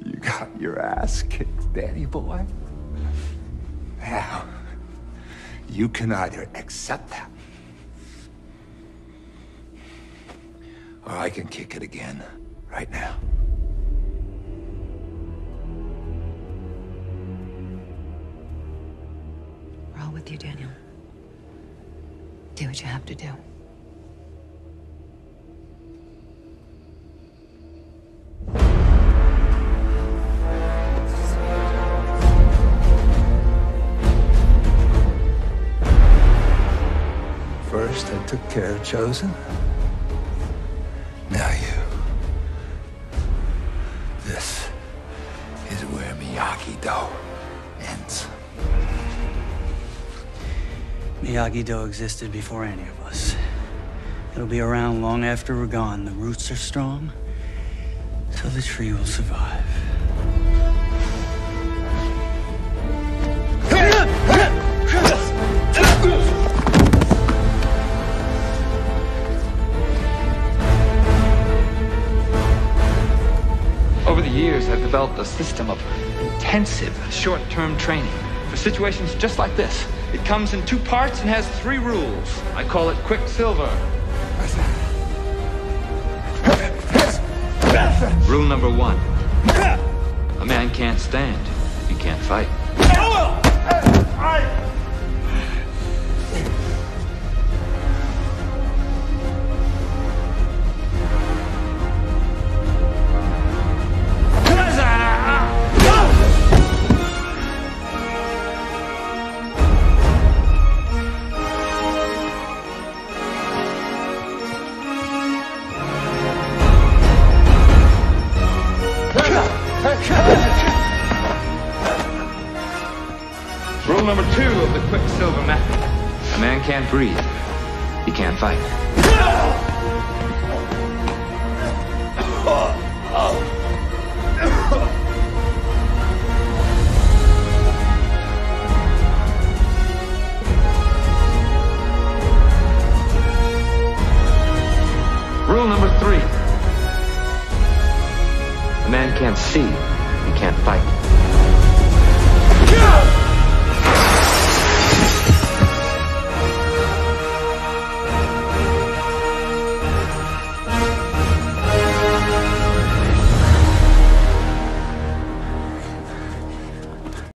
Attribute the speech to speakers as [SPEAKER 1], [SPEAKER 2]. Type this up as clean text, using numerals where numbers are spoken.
[SPEAKER 1] You got your ass kicked, Danny boy. Now, you can either accept that, or I can kick it again right now.
[SPEAKER 2] We're all with you, Daniel. Do what you have to do.
[SPEAKER 1] First, I took care of Chosen. Now you. This is where Miyagi-Do ends.
[SPEAKER 3] Miyagi-Do existed before any of us. It'll be around long after we're gone. The roots are strong, so the tree will survive.
[SPEAKER 4] Over the years, I've developed a system of intensive, short-term training for situations just like this. It comes in 2 parts and has 3 rules. I call it Quicksilver. Rule number 1. A man can't stand. He can't fight. Rule number 2 of the Quicksilver method. A man can't breathe. He can't fight. Rule number 3. A man can't see. He can't fight.